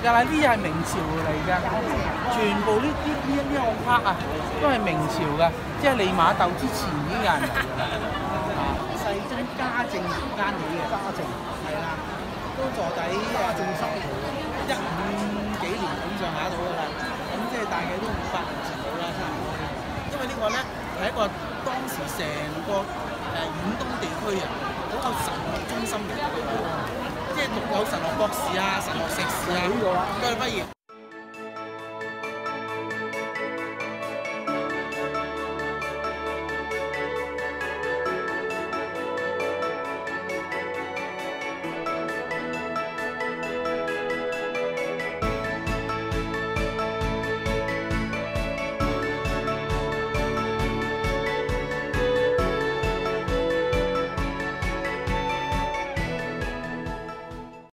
㗎啦，呢啲係明朝嚟㗎，全部呢個刻啊，都係明朝㗎，即係利瑪竇之前已經有人嚟㗎啦。世宗嘉靖年間起嘅，嘉靖係啦，都坐底正10年，15幾年咁上下到㗎啦。咁即係大概都500年前到啦，差唔多。因為呢個咧係一個當時成個遠東地區啊，好有神學中心嘅地區，即係讀有神學博士啊、神學碩士啊，都係畢業。